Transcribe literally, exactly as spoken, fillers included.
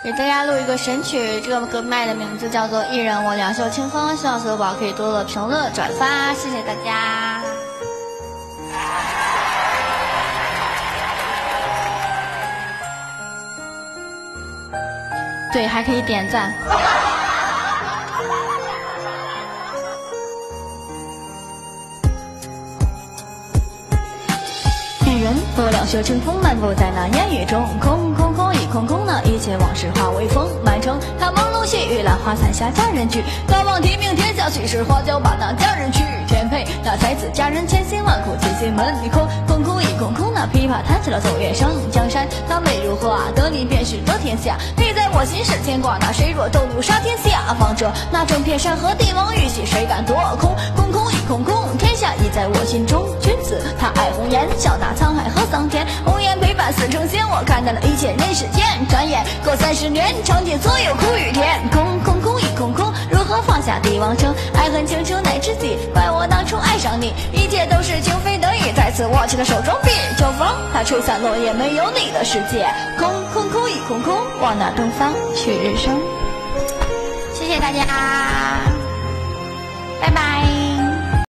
给大家录一个神曲，这个歌卖的名字叫做《一人我两袖清风》，希望所有宝可以多多评论转发，谢谢大家。对，还可以点赞。一人我两袖清风，漫步在那烟雨中，空空空一空空，那一切往事化为风，满城他朦胧细雨，兰花伞下佳人聚，高望提名天下，虚实花轿把那佳人娶，天配那才子佳人，千辛万苦进心门里空，空空一空空，那琵琶弹起了奏乐声，江山她美如画，得你便是得天下，你在我心是牵挂，那谁若斗怒杀天下，放着那整片山河帝王玉玺，谁敢夺空，空空一空空，天下已在我心中，君子他爱红颜，笑纳沧海和桑田，红颜陪伴似成仙，我看淡了一切人世间，转眼过三十年，尝尽所有苦与甜，空空空一空空，如何放下帝王城，爱恨情仇乃知己，怪我当初爱上你，一切都是情非得已，再次握起了手中笔，秋风它吹散落叶，没有你的世界，空空空一空空，望那东方去日升。谢谢大家，拜拜。